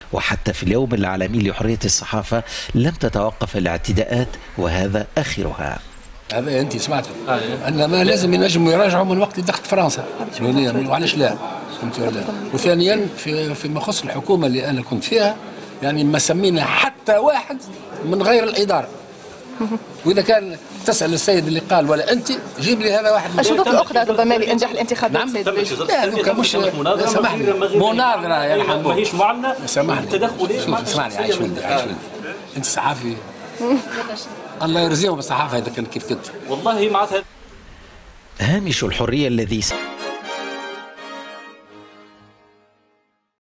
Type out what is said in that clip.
وحتى في اليوم العالمي لحرية الصحافة لم تتوقف الاعتداءات وهذا آخرها. هذا انت سمعته ان ما لازم ينجموا يراجعوا من وقت دخلت فرنسا، وعلاش لا؟ فهمت ولا؟ وثانيا فيما يخص الحكومه اللي انا كنت فيها، يعني ما سمينا حتى واحد من غير الاداره. واذا كان تسال السيد اللي قال ولا انت جيب لي هذا واحد. الشروط الاخرى ربما لانجاح الانتخابات. نعم. لا هذوك مش سامحني مناظره يا حبيبي ماهيش معلنه. سامحني تدخل اسمعني عايش ولدي انت صحافي الله يرزقهم بالصحافه اذا كان كيف كنت والله معناتها هامش الحرية الذي